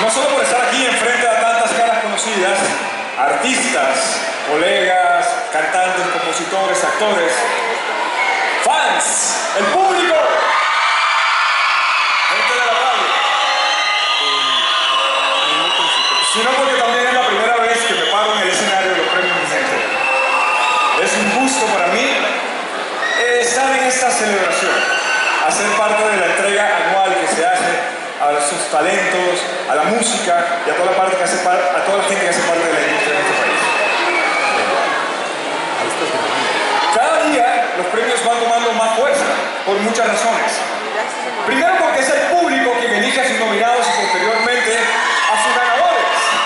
no solo por estar aquí enfrente a tantas caras conocidas, artistas, colegas, cantantes, compositores, actores, fans, el público, gente de la radio, sino porque también es la primera vez que me paro en el escenario de los premios Mi Gente. Es un gusto para mí estar en esta celebración, hacer parte de la entrega anual que se hace a sus talentos, a la música y a toda la gente que hace parte de la industria de nuestro país. Cada día los premios van tomando más fuerza por muchas razones. Primero porque es el público quien elige a sus nominados y posteriormente a sus ganadores.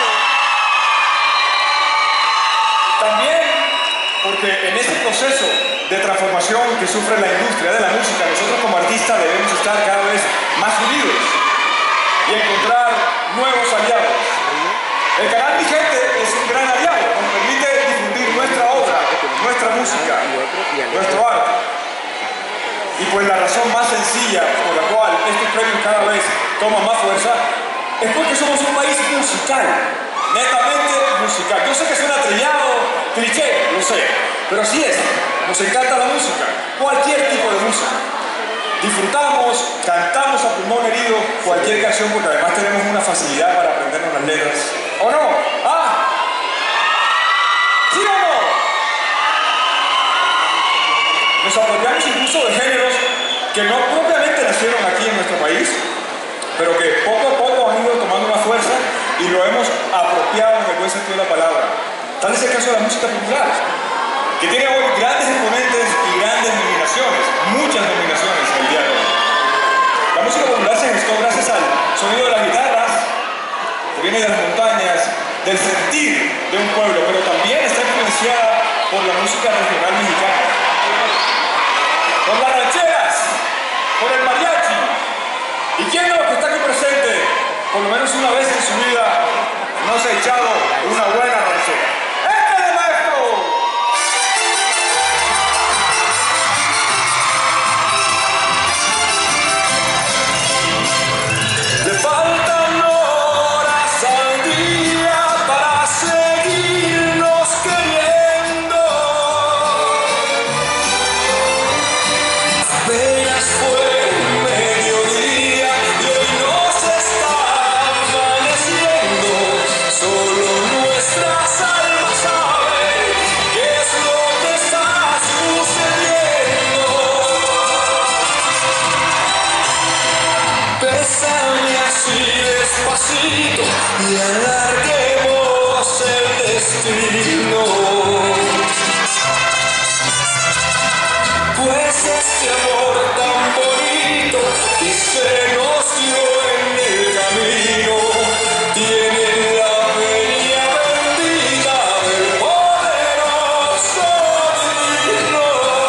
También porque en este proceso de transformación que sufre la industria de la música, nosotros como artistas debemos estar cada vez más unidos y encontrar nuevos aliados. El canal Mi Gente es un gran aliado, nos permite difundir nuestra obra, nuestra música, nuestro arte. Y pues la razón más sencilla por la cual estos premios cada vez toman más fuerza es porque somos un país musical, netamente musical. Yo sé que suena trillado, cliché, lo sé, pero así es. Nos encanta la música, cualquier tipo de música. Disfrutamos, cantamos a pulmón herido cualquier canción porque además tenemos una facilidad para aprendernos las letras. ¿O no? ¿Ah? ¿Sí o no? Nos apropiamos incluso de géneros que no propiamente nacieron aquí en nuestro país, pero que poco a poco han ido tomando una fuerza y lo hemos apropiado en el buen sentido de la palabra. Tal es el caso de la música popular, que tiene hoy grandes exponentes y grandes nominaciones, muchas nominaciones en el día de hoy. La música popular se gestó gracias al sonido de las guitarras, que viene de las montañas, del sentir de un pueblo, pero también está influenciada por la música regional mexicana, por las rancheras, por el mariachi. ¿Y quién de los que está aquí presente, por lo menos una vez en su vida, no se ha echado una buena ranchera? ¡Este es maestro! Le faltan horas al día para seguirnos queriendo. Apenas fue mediodía y hoy nos está amaneciendo. Solo nuestras almas saben qué es lo que está sucediendo. Bésame así despacito y alarguemos el destino. Pues este amor tan bonito que se nos dio en el camino tiene la venia bendita del poderoso divino.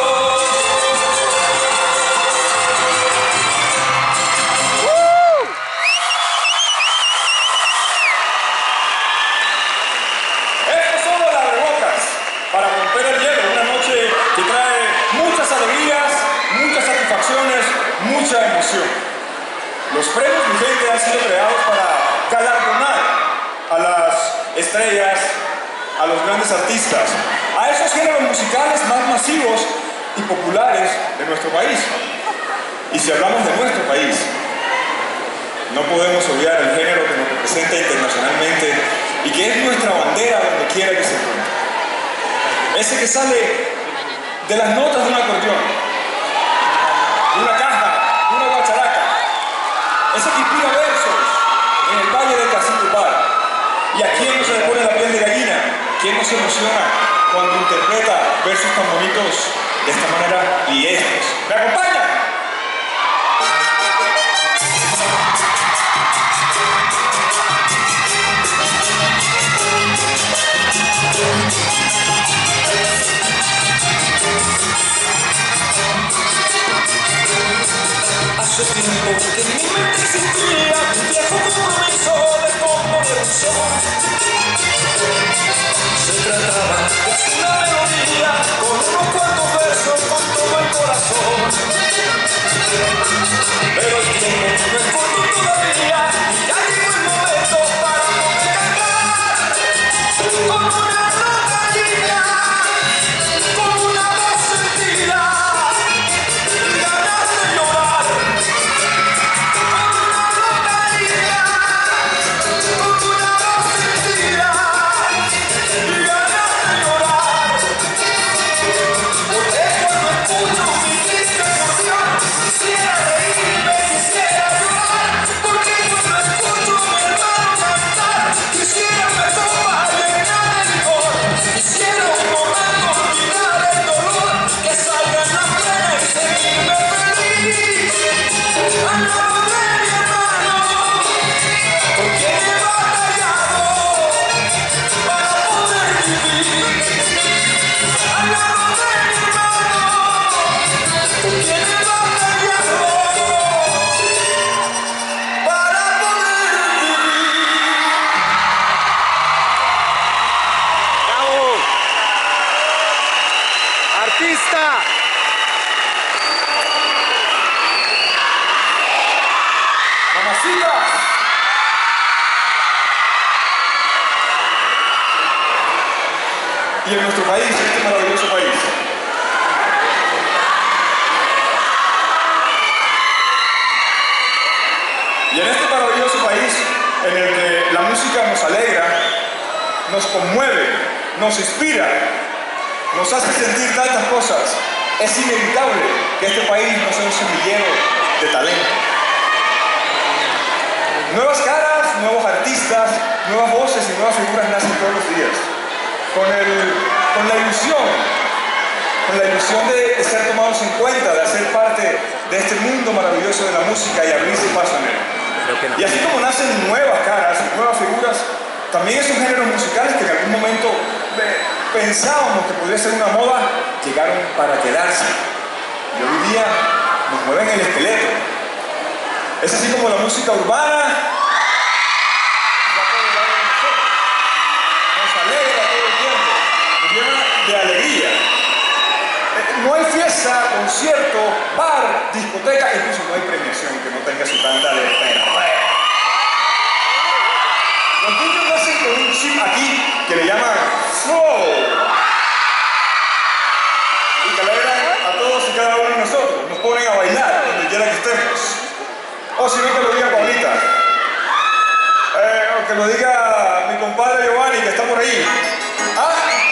Estos son los abrebocas para romper el hielo, una noche que trae muchas alegrías, muchas satisfacciones, mucha emoción. Los premios Mi Gente han sido creados para galardonar a las estrellas, a los grandes artistas, a esos géneros musicales más masivos y populares de nuestro país. Y si hablamos de nuestro país, no podemos obviar el género que nos representa internacionalmente y que es nuestra bandera donde quiera que se encuentre. Ese que sale de las notas de un acordeón, de una caja, de una guacharaca. Ese que inspira versos en el valle de Casillupar. ¿Y a quién no se le pone la piel de gallina? ¿Quién no se emociona cuando interpreta versos tan bonitos de esta manera y estos? ¿Me acompañan? Hace tiempo que en mi mente existía un viejo compromiso de componer un son. Se trataba de una melodía con unos cuantos versos con todo el corazón. Y en nuestro país, este maravilloso país, y en este maravilloso país en el que la música nos alegra, nos conmueve, nos inspira, nos hace sentir tantas cosas, es inevitable que este país no sea un semillero de talento. Nuevas caras, nuevos artistas, nuevas voces y nuevas figuras nacen todos los días. Con la ilusión de ser tomados en cuenta, de hacer parte de este mundo maravilloso de la música y abrirse paso en él. Y así como nacen nuevas caras, nuevas figuras, también esos géneros musicales que en algún momento pensábamos que podría ser una moda, llegaron para quedarse. Y hoy día nos mueven el esqueleto. Es así como la música urbana nos alegra todo el tiempo, nos llena de alegría. No hay fiesta, concierto, bar, discoteca, incluso no hay premiación que no tenga su tanda de perreo. Los niños nacen con un chip aquí que le llaman flow y que alegran a todos y cada uno de nosotros, nos ponen a bailar donde quiera que estemos. O si no, que lo diga Paulita, o que lo diga mi compadre Giovanni, que está por ahí. ¿Ah?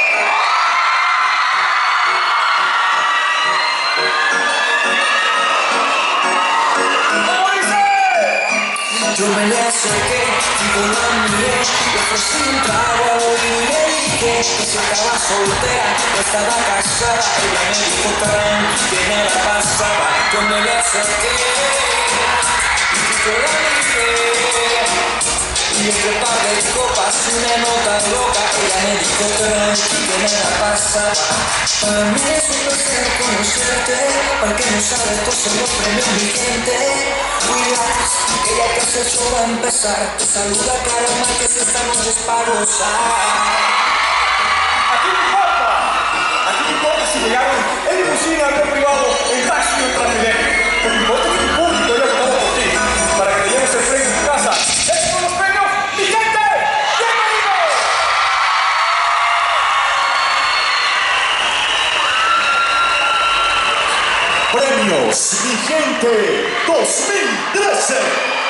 Yo me le acerqué y con la miré, le ofrecí un trago y le dije que si estaba soltera o estaba casada. Ella me dijo tranqui que me la pasaba. Yo me le acerqué y con la miré, y entre par de copas una nota loca. Ella me dijo tranqui que me la pasaba. Para mí es un placer conocerte, para que no sabe todos los premios vigentes. Relax, que ya casi eso va a empezar. Te saluda Karma, que si esta noche es para gozar. Aquí no importa si llegaron en limusina, en privado, en taxi o en Transmilenio. Lo que importa es que tu público haya votado por ti, para que te lleves el premio a tu casa. ¡Estos son los premios, mi gente! ¡Bienvenidos! Premios Mi Gente 2013.